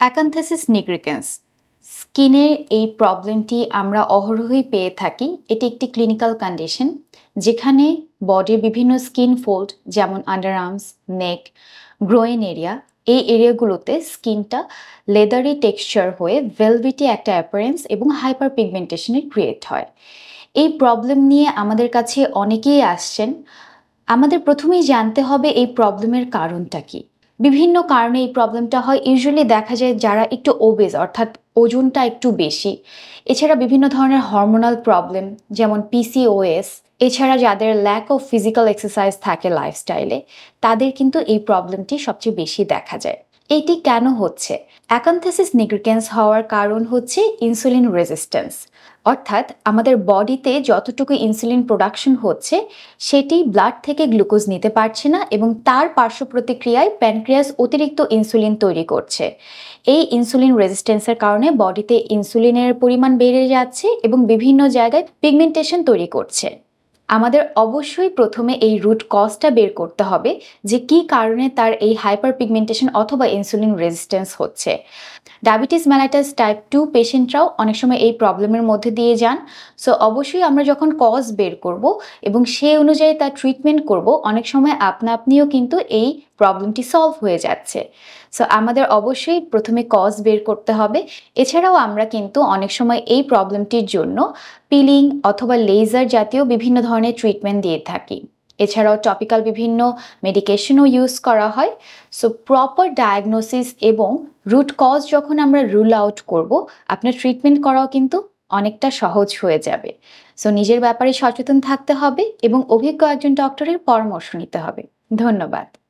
অ্যাকান্থেসিস নিগ্রিকেন্স স্কিনের এই প্রবলেমটি আমরা অহরহই পেয়ে থাকি। এটি একটি ক্লিনিক্যাল কন্ডিশন যেখানে বডির বিভিন্ন স্কিন ফোল্ড যেমন আন্ডারআর্মস, নেক, গ্রোয়েন এরিয়া, এই এরিয়াগুলোতে স্কিনটা লেদারি টেক্সচার হয়ে ভেলভেটি একটা অ্যাপিয়ারেন্স এবং হাইপার পিগমেন্টেশনের ক্রিয়েট হয়। এই প্রবলেম নিয়ে আমাদের কাছে অনেকেই আসছেন। আমাদের প্রথমেই জানতে হবে এই প্রবলেমের কারণটা কি। বিভিন্ন কারণে এই প্রবলেমটা হয়। ইউজুয়ালি দেখা যায় যারা একটু ওবেজ অর্থাৎ ওজনটা একটু বেশি, এছাড়া বিভিন্ন ধরনের হরমোনাল প্রবলেম যেমন পিসিওএস, এছাড়া যাদের ল্যাক অফ ফিজিক্যাল এক্সারসাইজ থাকে লাইফস্টাইলে, তাদের কিন্তু এই প্রবলেমটি সবচেয়ে বেশি দেখা যায়। এটি কেন হচ্ছে? অ্যাকান্থেসিস নিগ্রিকেন্স হওয়ার কারণ হচ্ছে ইনসুলিন রেজিস্ট্যান্স, অর্থাৎ আমাদের বডিতে যতটুকু ইনসুলিন প্রোডাকশন হচ্ছে সেটি ব্লাড থেকে গ্লুকোজ নিতে পারছে না এবং তার পার্শ্ব প্রতিক্রিয়ায় প্যানক্রিয়াস অতিরিক্ত ইনসুলিন তৈরি করছে। এই ইনসুলিন রেজিস্ট্যান্সের কারণে বডিতে ইনসুলিনের পরিমাণ বেড়ে যাচ্ছে এবং বিভিন্ন জায়গায় পিগমেন্টেশন তৈরি করছে। আমাদের অবশ্যই প্রথমে এই রুট কজটা বের করতে হবে যে কী কারণে তার এই হাইপার পিগমেন্টেশন অথবা ইনসুলিন রেজিস্ট্যান্স হচ্ছে। ডায়াবেটিস মেলাইটাস টাইপ 2 পেশেন্টরাও অনেক সময় এই প্রবলেমের মধ্যে দিয়ে যান। সো অবশ্যই আমরা যখন কজ বের করব এবং সেই অনুযায়ী তার ট্রিটমেন্ট করব, অনেক সময় আপনিও কিন্তু এই প্রবলেমটি সলভ হয়ে যাচ্ছে। সো আমাদের অবশ্যই প্রথমে কজ বের করতে হবে। এছাড়াও আমরা কিন্তু অনেক সময় এই প্রবলেমটির জন্য পিলিং অথবা লেজার জাতীয় বিভিন্ন ধরনের ট্রিটমেন্ট দিয়ে থাকি। এছাড়াও টপিক্যাল বিভিন্ন মেডিকেশনও ইউজ করা হয়। সো প্রপার ডায়াগনোসিস এবং রুট কজ যখন আমরা রুল আউট করব, আপনার ট্রিটমেন্ট করাও কিন্তু অনেকটা সহজ হয়ে যাবে। সো নিজের ব্যাপারে সচেতন থাকতে হবে এবং অভিজ্ঞ একজন ডক্টরের পরামর্শ নিতে হবে। ধন্যবাদ।